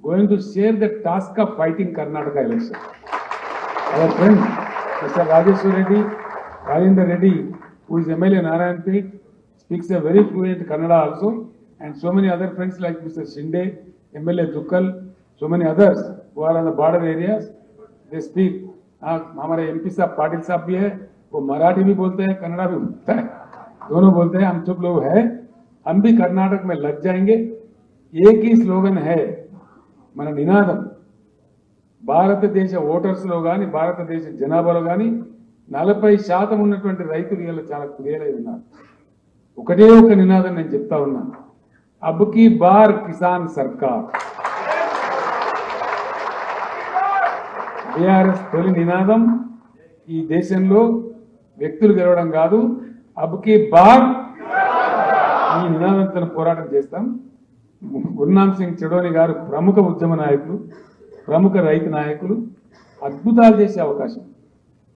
going to share the task of fighting Karnataka election. Our friend Mr. Rajeshwar Reddy, Rajendra Reddy, who is MLA Narayanpet, speaks a very fluent Kannada also, and so many other friends like Mr. Shinde, MLA Dukkal, so many others who are on the border areas, they speak. हमारे MP साहब पाटिल साहब भी है, वो मराठी भी बोलते हैं, कन्नड़ा भी बोलता है, दोनों बोलते हैं. हम सब लोग हैं, हम भी कर्नाटक में लग जाएंगे. एक ही स्लोगन है మన నినాదం. భారతదేశ ఓటర్స్లో కానీ భారతదేశ జనాభాలో కానీ 40% ఉన్నటువంటి రైతులు ఇలా చాలా కుదేలై ఉన్నారు. ఒకటే ఒక నినాదం నేను చెప్తా ఉన్నాను, అబ్ కీ బార్ కిసాన్ సర్కార్. బీఆర్ఎస్ తొలి నినాదం ఈ దేశంలో వ్యక్తులు గెలవడం కాదు, అబ్ కీ బార్ ఈ నినాదంతో పోరాటం చేస్తాం. గుర్నామ్ సింగ్ చెడోని గారు ప్రముఖ ఉద్యమ నాయకులు, ప్రముఖ రైతు నాయకులు, అద్భుతాలు చేసే అవకాశం